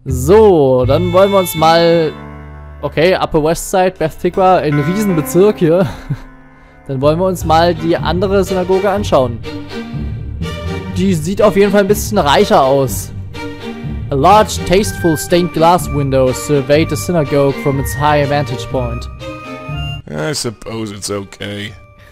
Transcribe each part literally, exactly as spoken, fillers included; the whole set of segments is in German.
So, dann wollen wir uns mal... Okay, Upper West Side, Beth Tikwa, ein Riesenbezirk hier. Dann wollen wir uns mal die andere Synagoge anschauen. Die sieht auf jeden Fall ein bisschen reicher aus. A large, tasteful stained glass window surveyed the synagogue from its high vantage point. I suppose it's okay.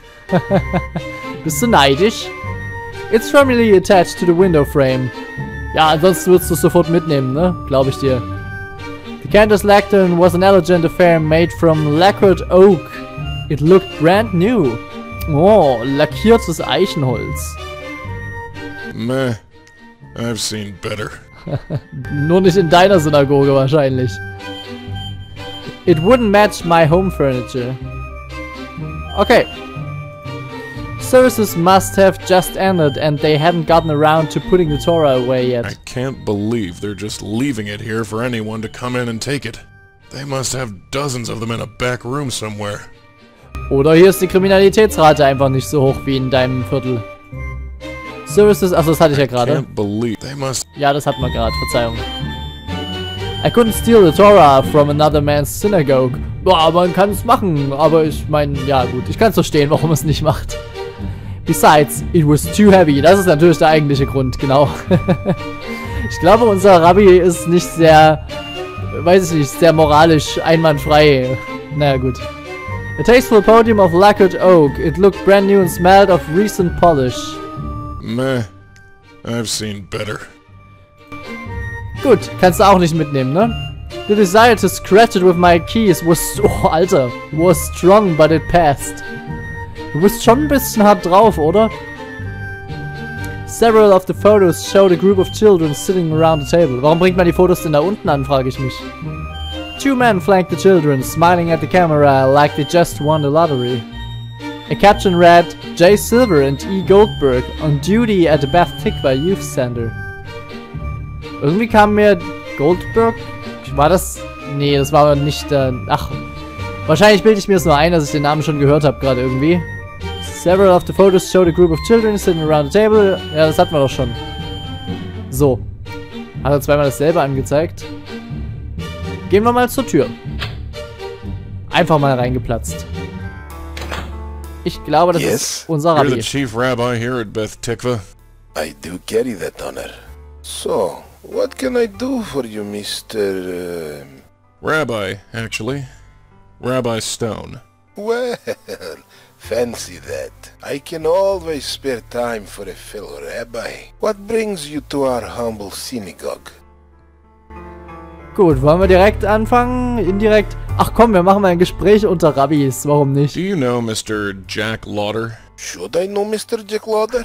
Bist du neidisch? It's firmly attached to the window frame. Ja, ansonsten würdest du es sofort mitnehmen, ne? Glaube ich dir. The Cantus lectern was an elegant affair made from lacquered oak. It looked brand new. Oh, lackiertes Eichenholz. Meh, I've seen better. Nur nicht in deiner Synagoge wahrscheinlich. It wouldn't match my home furniture. Okay. Services must have just ended and they hadn't gotten around to putting the Torah away yet. I can't believe they're just leaving it here for anyone to come in and take it. They must have dozens of them in a back room somewhere. Oder hier ist die Kriminalitätsrate einfach nicht so hoch wie in deinem Viertel. Services, achso, das hatte ich ja gerade. Ja, das hatten wir gerade, Verzeihung. I couldn't steal the Torah from another man's synagogue. Boah, man kann es machen, aber ich meine, ja gut, ich kann es verstehen, warum es nicht macht. Besides, it was too heavy. Das ist natürlich der eigentliche Grund, genau. Ich glaube, unser Rabbi ist nicht sehr, weiß ich nicht, sehr moralisch einwandfrei. Naja, gut. A tasteful podium of lacquered oak. It looked brand new and smelled of recent polish. Meh, I've seen better. Gut, kannst du auch nicht mitnehmen, ne? The desire to scratch it with my keys was, oh, Alter, was strong, but it passed. Du bist schon ein bisschen hart drauf, oder? Several of the photos showed a group of children sitting around the table. Warum bringt man die Fotos denn da unten an, frage ich mich. Two men flanked the children, smiling at the camera like they just won the lottery. A caption read, Jay Silver and E. Goldberg on duty at the Beth Tikwa Youth Center. Irgendwie kam mir Goldberg... War das... Nee, das war aber nicht... Äh, ach, wahrscheinlich bilde ich mir es nur ein, dass ich den Namen schon gehört habe gerade irgendwie. Several of the photos showed a group of children sitting around the table. Ja, das hatten wir doch schon. So. Hat er zweimal dasselbe angezeigt. Gehen wir mal zur Tür. Einfach mal reingeplatzt. Ich glaube, das yes. ist unser Rabbi. You're the chief rabbi here at Beth Tikva. I do carry that honor. So, what can I do for you, Mister Uh... Rabbi, actually. Rabbi Stone. Well, fancy that. I can always spare time for a fellow rabbi. What brings you to our humble synagogue? Gut, wollen wir direkt anfangen? Indirekt? Ach komm, wir machen mal ein Gespräch unter Rabbis. Warum nicht? Do you know Mister Jack Lauder? Should I know Mister Jack Lauder?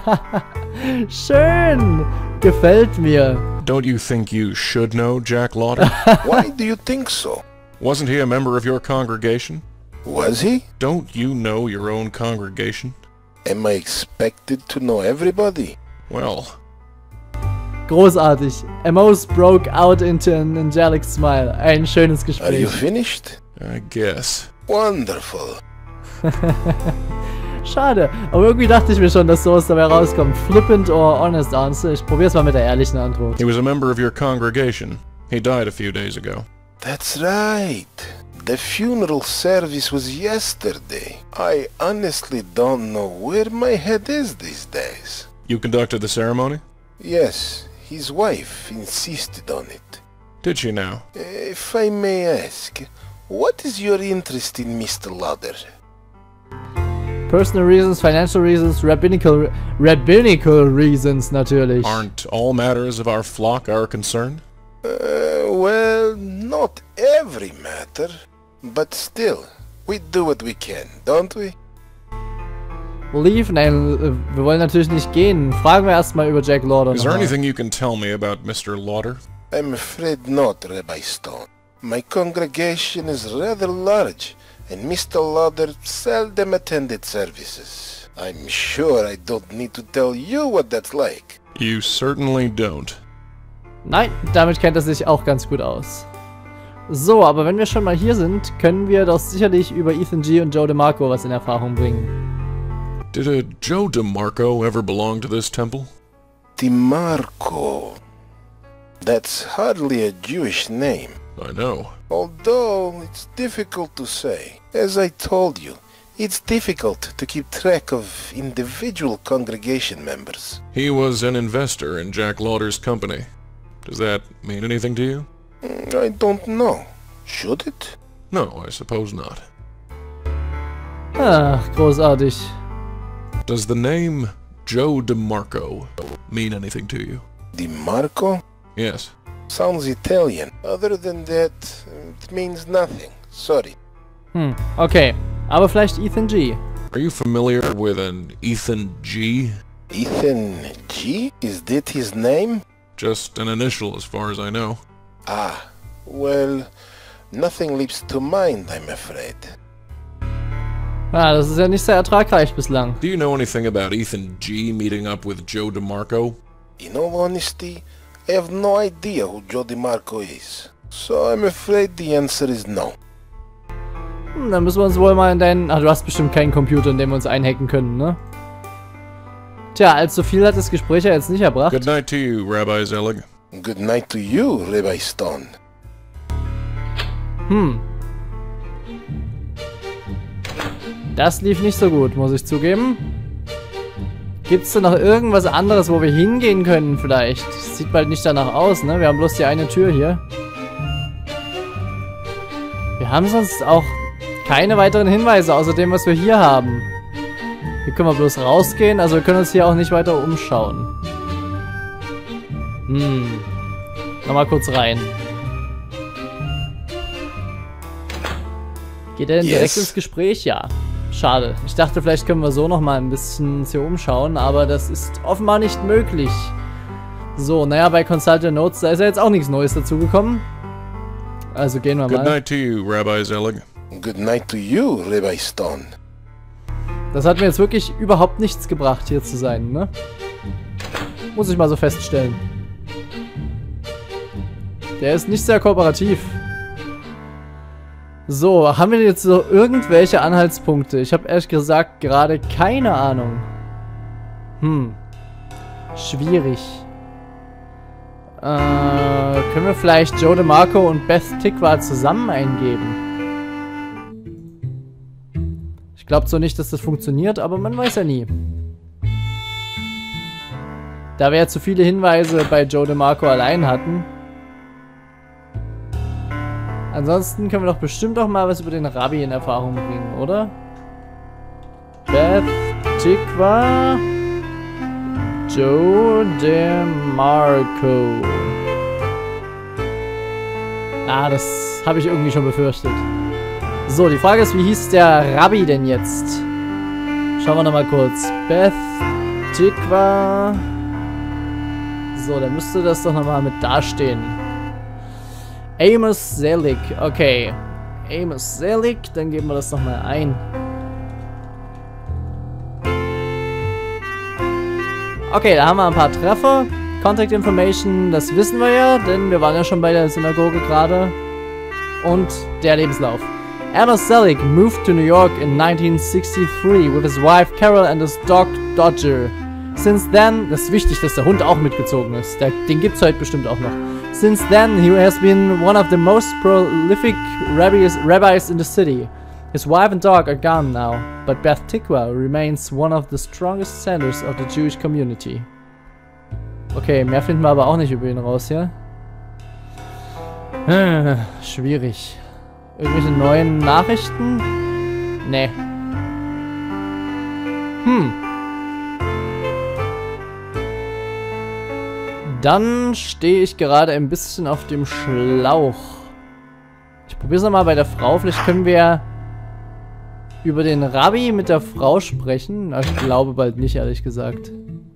Schön! Gefällt mir. Don't you think you should know Jack Lauder? Why do you think so? Wasn't he a member of your congregation? Was he? Don't you know your own congregation? Am I expected to know everybody? Well... Großartig. Amos broke out into an angelic smile. Ein schönes Gespräch. Are you finished? I guess. Wonderful. Schade. Aber irgendwie dachte ich mir schon, dass sowas dabei rauskommt. Flippant or honest answer. Ich probier's mal mit der ehrlichen Antwort. He was a member of your congregation. He died a few days ago. That's right. The funeral service was yesterday. I honestly don't know where my head is these days. You conducted the ceremony? Yes. His wife insisted on it. Did she now? If I may ask, what is your interest in Mister Lauder? Personal reasons, financial reasons, rabbinical, rabbinical reasons natürlich. Aren't all matters of our flock our concern? Uh, well, not every matter, but still, we do what we can, don't we? Leave? Nein, wir wollen natürlich nicht gehen. Fragen wir erstmal über Jack Lauder. Is there anything you can tell me about Mister Lauder? I'm afraid not, Rabbi Stone. My congregation is rather large, and Mister Lauder seldom attended services. I'm sure I don't need to tell you what that's like. You certainly don't. Nein, damit kennt er sich auch ganz gut aus. So, aber wenn wir schon mal hier sind, können wir doch sicherlich über Ethan G. und Joe DeMarco was in Erfahrung bringen. Did a Joe DeMarco ever belong to this temple? DeMarco... That's hardly a Jewish name. I know. Although it's difficult to say. As I told you, it's difficult to keep track of individual congregation members. He was an investor in Jack Lauder's company. Does that mean anything to you? I don't know. Should it? No, I suppose not. Ach, großartig. Does the name Joe DeMarco mean anything to you? DeMarco? Yes. Sounds Italian. Other than that, it means nothing. Sorry. Hm, okay. Aber vielleicht Ethan G. Are you familiar with an Ethan G? Ethan G? Is that his name? Just an initial as far as I know. Ah, well, nothing leaps to mind, I'm afraid. Ah, das ist ja nicht sehr ertragreich bislang. Do you know anything about Ethan G meeting up with Joe DeMarco? In all honesty, I have no idea who Joe DeMarco is. So I'm afraid the answer is no. Hm, dann müssen wir uns wohl mal in deinen... Ah, du hast bestimmt keinen Computer, in dem wir uns einhacken können, ne? Tja, allzu viel hat das Gespräch ja jetzt nicht erbracht. Good night to you, Rabbi Zelig. Good night to you, Rabbi Stone. Hm. Das lief nicht so gut, muss ich zugeben. Gibt's da noch irgendwas anderes, wo wir hingehen können vielleicht? Sieht bald nicht danach aus, ne? Wir haben bloß die eine Tür hier. Wir haben sonst auch keine weiteren Hinweise, außer dem, was wir hier haben. Hier können wir bloß rausgehen, also wir können uns hier auch nicht weiter umschauen. Hm. Nochmal kurz rein. Geht er denn Yes. direkt ins Gespräch? Ja. Schade. Ich dachte, vielleicht können wir so nochmal ein bisschen uns hier umschauen, aber das ist offenbar nicht möglich. So, naja, bei Consultant Notes, da ist ja jetzt auch nichts Neues dazugekommen. Also gehen wir Good mal. night to you, Rabbi Zelig. Good night to you, Rabbi Stone. Das hat mir jetzt wirklich überhaupt nichts gebracht, hier zu sein, ne? Muss ich mal so feststellen. Der ist nicht sehr kooperativ. So, haben wir jetzt so irgendwelche Anhaltspunkte? Ich habe ehrlich gesagt gerade keine Ahnung. Hm. Schwierig. Äh, können wir vielleicht Joe DeMarco und Beth Tikva zusammen eingeben? Ich glaube so nicht, dass das funktioniert, aber man weiß ja nie. Da wir ja zu viele Hinweise bei Joe DeMarco allein hatten. Ansonsten können wir doch bestimmt auch mal was über den Rabbi in Erfahrung bringen, oder? Beth Tikva, Joe DeMarco. Ah, das habe ich irgendwie schon befürchtet. So, die Frage ist, wie hieß der Rabbi denn jetzt? Schauen wir nochmal kurz. Beth Tikva. So, dann müsste das doch nochmal mit dastehen. Amos Zelig, okay. Amos Zelig, dann geben wir das nochmal ein. Okay, da haben wir ein paar Treffer. Contact Information, das wissen wir ja, denn wir waren ja schon bei der Synagoge gerade. Und der Lebenslauf. Amos Zelig moved to New York in nineteen sixty-three with his wife Carol and his dog Dodger. Since then, das ist wichtig, dass der Hund auch mitgezogen ist. Der, den gibt's heute bestimmt auch noch. Since then, he has been one of the most prolific rabbis, rabbis in the city. His wife and dog are gone now, but Beth Tikva remains one of the strongest centers of the Jewish community. Okay, mehr finden wir aber auch nicht über ihn raus hier. Hm, schwierig. Irgendwelche neuen Nachrichten? Nee. Hm. Dann stehe ich gerade ein bisschen auf dem Schlauch. Ich probiere es nochmal bei der Frau. Vielleicht können wir über den Rabbi mit der Frau sprechen. Ich glaube bald nicht, ehrlich gesagt.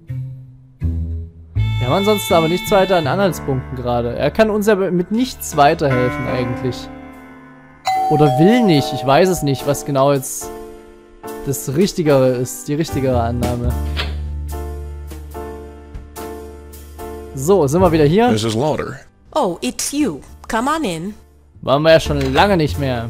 Wir haben ansonsten aber nichts weiter an Anhaltspunkten gerade. Er kann uns ja mit nichts weiterhelfen eigentlich. Oder will nicht. Ich weiß es nicht, was genau jetzt das Richtigere ist. Die richtigere Annahme. So, sind wir wieder hier? Missus Lauder. Oh, it's you. Come on in. Waren wir ja schon lange nicht mehr.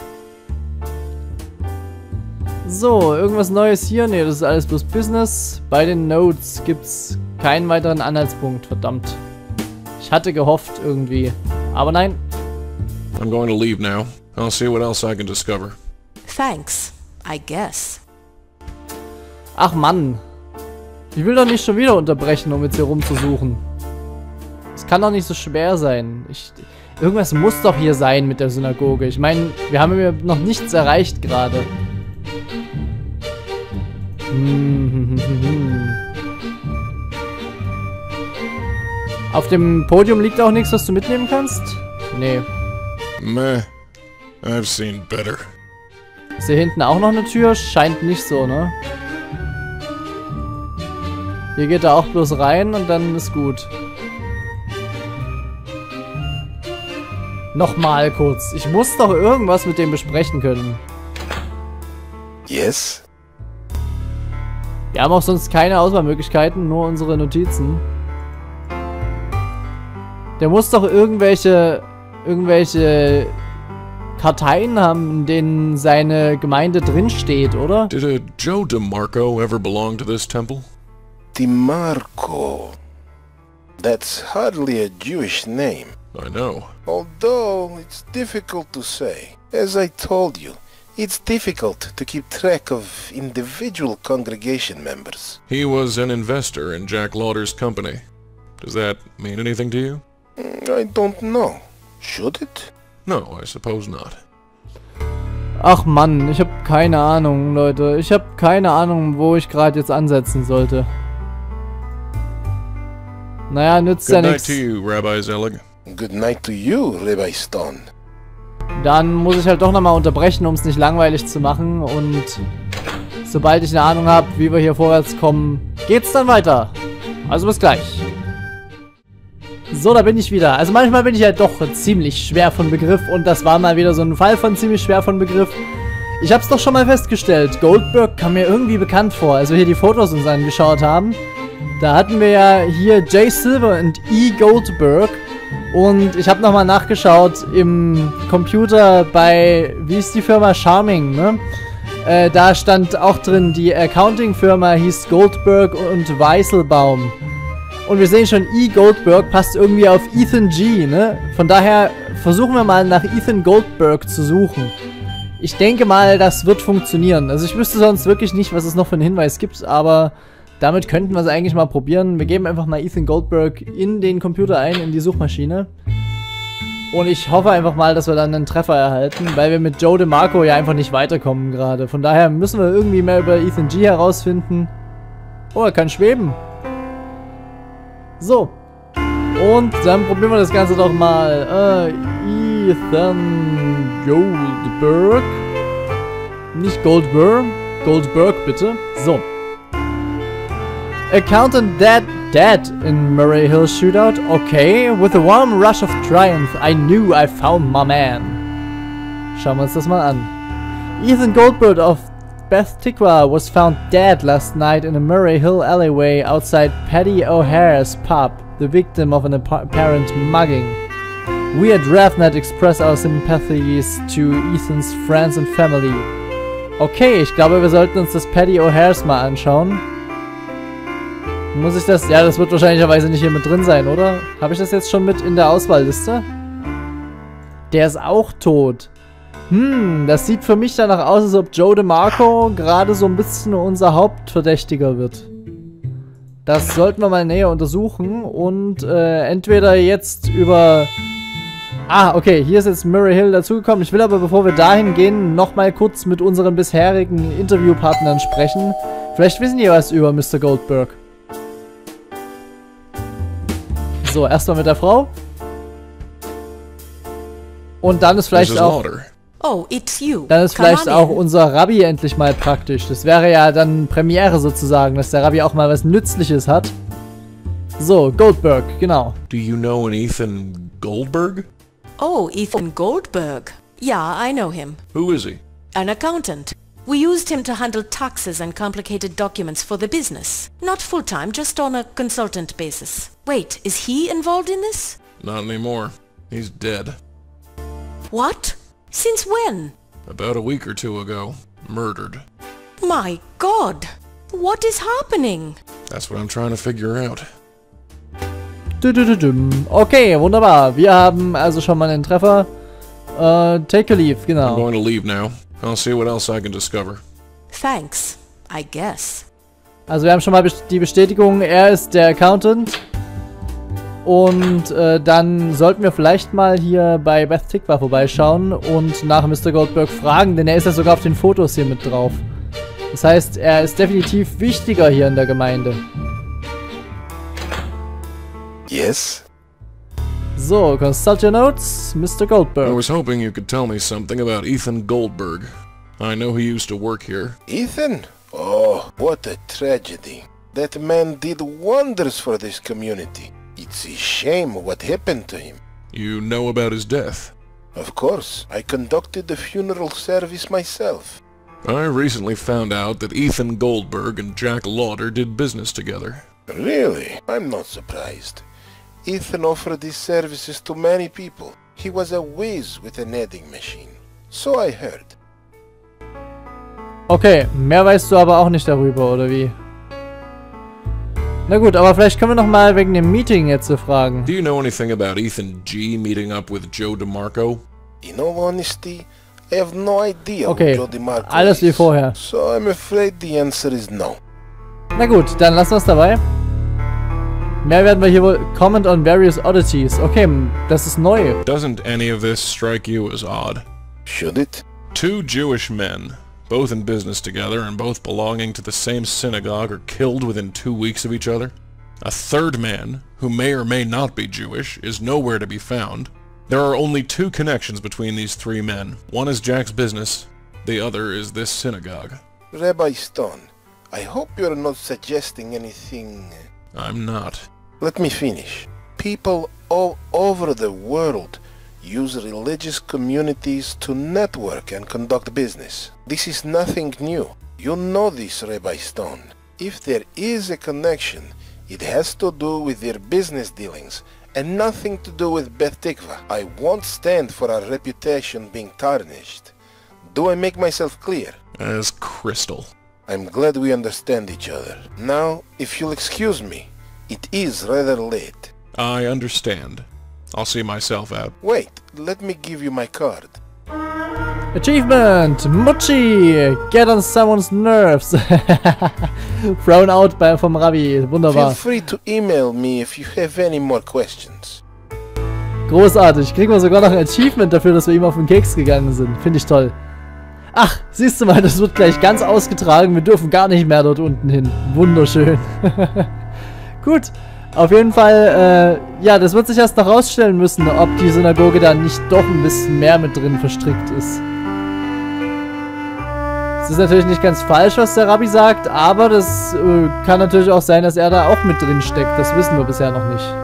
So, irgendwas Neues hier? Ne, das ist alles bloß Business. Bei den Notes gibt's keinen weiteren Anhaltspunkt, verdammt. Ich Ich hatte gehofft irgendwie. Aber nein. I'm going to leave now. I'll see what else I can discover. Thanks, I guess. Ach Mann. Ich will doch nicht schon wieder unterbrechen, um jetzt hier rumzusuchen. Es kann doch nicht so schwer sein. Ich, irgendwas muss doch hier sein mit der Synagoge. Ich meine, wir haben ja noch nichts erreicht gerade. Auf dem Podium liegt auch nichts, was du mitnehmen kannst? Nee. Meh. I've seen better. Ist hier hinten auch noch eine Tür? Scheint nicht so, ne? Hier geht er auch bloß rein und dann ist gut. Nochmal kurz. Ich muss doch irgendwas mit dem besprechen können. Yes? Wir haben auch sonst keine Auswahlmöglichkeiten, nur unsere Notizen. Der muss doch irgendwelche... irgendwelche... Karteien haben, in denen seine Gemeinde drinsteht, oder? Did a Joe DeMarco ever belong to this temple? DeMarco. That's hardly a Jewish name. I know. Although, it's difficult to say. As I told you, it's difficult to keep track of individual congregation members. He was an investor in Jack Lauder's company. Does that mean anything to you? I don't know. Should it? No, I suppose not. Ach Mann, ich habe keine Ahnung, Leute. Ich habe keine Ahnung, wo ich gerade jetzt ansetzen sollte. Naja, nützt ja Good night nichts. to you, Rabbi Zelig. Good night to you, Rabbi Stone. Dann muss ich halt doch nochmal unterbrechen, um es nicht langweilig zu machen. Und sobald ich eine Ahnung habe, wie wir hier vorwärts kommen, geht's dann weiter. Also bis gleich. So, da bin ich wieder. Also manchmal bin ich ja doch ziemlich schwer von Begriff und das war mal wieder so ein Fall von ziemlich schwer von Begriff. Ich hab's doch schon mal festgestellt, Goldberg kam mir irgendwie bekannt vor, als wir hier die Fotos uns angeschaut haben. Da hatten wir ja hier Jay Silver und E. Goldberg und ich habe nochmal nachgeschaut im Computer bei, wie ist die Firma? Charming, ne? Äh, da stand auch drin, die Accounting-Firma hieß Goldberg und Weiselbaum. Und wir sehen schon, E. Goldberg passt irgendwie auf Ethan G., ne? Von daher versuchen wir mal nach Ethan Goldberg zu suchen. Ich denke mal, das wird funktionieren. Also ich wüsste sonst wirklich nicht, was es noch für einen Hinweis gibt, aber damit könnten wir es eigentlich mal probieren. Wir geben einfach mal Ethan Goldberg in den Computer ein, in die Suchmaschine. Und ich hoffe einfach mal, dass wir dann einen Treffer erhalten, weil wir mit Joe DeMarco ja einfach nicht weiterkommen gerade. Von daher müssen wir irgendwie mehr über Ethan G. herausfinden. Oh, er kann schweben. So. Und dann probieren wir das Ganze doch mal. Äh, Ethan Goldberg. Nicht Goldberg. Goldberg, bitte. So. Accountant Dad dead in Murray Hill shootout. Okay. With a warm rush of triumph, I knew I found my man. Schauen wir uns das mal an. Ethan Goldberg of Beth Tikwa was found dead last night in a Murray Hill alleyway outside Paddy O'Hare's pub, the victim of an apparent mugging. We at DraftNet express our sympathies to Ethan's friends and family. Okay, ich glaube, wir sollten uns das Paddy O'Hare's mal anschauen. Muss ich das? Ja, das wird wahrscheinlicherweise nicht hier mit drin sein, oder? Habe ich das jetzt schon mit in der Auswahlliste? Der ist auch tot. Hm, das sieht für mich danach aus, als ob Joe DeMarco gerade so ein bisschen unser Hauptverdächtiger wird. Das sollten wir mal näher untersuchen und äh, entweder jetzt über... Ah, okay, hier ist jetzt Murray Hill dazugekommen. Ich will aber, bevor wir dahin gehen, nochmal kurz mit unseren bisherigen Interviewpartnern sprechen. Vielleicht wissen die was über Mister Goldberg. So, erstmal mit der Frau. Und dann ist vielleicht auch... Oh, it's you. Dann ist Come vielleicht on auch in. unser Rabbi endlich mal praktisch. Das wäre ja dann Premiere sozusagen, dass der Rabbi auch mal was Nützliches hat. So, Goldberg, genau. Do you know an Ethan Goldberg? Oh, Ethan Goldberg. Yeah, I know him. Who is he? An accountant. We used him to handle taxes and complicated documents for the business. Not full-time, just on a consultant basis. Wait, is he involved in this? Not anymore. He's dead. What? Since when? About a week or two ago. Murdered. My God! What is happening? That's what I'm trying to figure out. Okay, wunderbar. Wir haben also schon mal einen Treffer. Uh, take a leave, I'm genau. going to leave now. I'll see what else I can discover. Thanks, I guess. Also wir haben schon mal die Bestätigung, er ist der Accountant. Und äh, dann sollten wir vielleicht mal hier bei Beth Tikva vorbeischauen und nach Mister Goldberg fragen, denn er ist ja sogar auf den Fotos hier mit drauf. Das heißt, er ist definitiv wichtiger hier in der Gemeinde. Yes? So, consult your notes, Mister I Goldberg. was hoping you could tell me something about Ethan Goldberg. I know he used to work here. Ethan? Oh, what a tragedy. That man did wonders for this community. It's a shame what happened to him. You know about his death? Of course, I conducted the funeral service myself. I recently found out that Ethan Goldberg and Jack Lauder did business together. Really? I'm not surprised. Ethan offered his services to many people. He was a whiz with an adding machine. So I heard. Okay, mehr weißt du aber auch nicht darüber, oder wie? Na gut, aber vielleicht können wir noch mal wegen dem Meeting jetzt fragen. Do you know anything about Ethan G meeting up with Joe DeMarco? In all honesty, I have no idea Okay, who Joe DeMarco alles wie is. vorher. So I'm afraid the answer is no. Na gut, dann lassen wir es dabei. Mehr werden wir hier wohl... Comment on various oddities. Okay, das ist neu. Doesn't any of this strike you as odd? Should it? Two Jewish men, both in business together and both belonging to the same synagogue, are killed within two weeks of each other. A third man, who may or may not be Jewish, is nowhere to be found. There are only two connections between these three men. One is Jack's business, the other is this synagogue. Rabbi Stone, I hope you're not suggesting anything... I'm not. Let me finish. People all over the world use religious communities to network and conduct business. This is nothing new. You know this, Rabbi Stone. If there is a connection, it has to do with their business dealings and nothing to do with Beth Tikva. I won't stand for our reputation being tarnished. Do I make myself clear? As crystal. I'm glad we understand each other. Now, if you'll excuse me, it is rather late. I understand. I'll see myself out. Wait, let me give you my card. Achievement! Mucci! Get on someone's nerves! Thrown out bei, vom Rabbi. Feel Wunderbar. free to email me if you have any more questions. Großartig. Kriegen wir sogar noch ein Achievement dafür, dass wir ihm auf den Keks gegangen sind. Finde ich toll. Ach, siehst du mal, das wird gleich ganz ausgetragen. Wir dürfen gar nicht mehr dort unten hin. Wunderschön. Gut. Auf jeden Fall, äh, ja, das wird sich erst noch rausstellen müssen, ob die Synagoge da nicht doch ein bisschen mehr mit drin verstrickt ist. Es ist natürlich nicht ganz falsch, was der Rabbi sagt, aber das äh, kann natürlich auch sein, dass er da auch mit drin steckt. Das wissen wir bisher noch nicht.